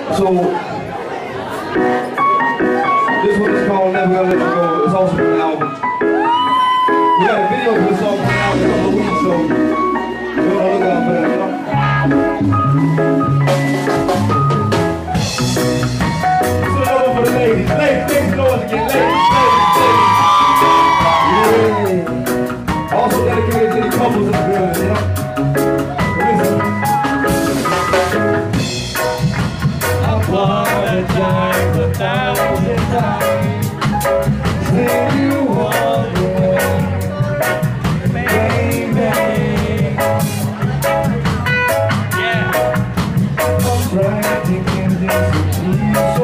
So, this one is called Never Gonna Let You Go. It's also an album. We got a video for this song coming out in a couple of weeks, so we're gonna look out for that, you know? So another one for the ladies. Ladies, make some noise again. Ladies. Yeah. Also dedicated to the couples in the building, you know? Apologize 1,000 times. Send you all the way, baby. Yeah. I'm practicing this.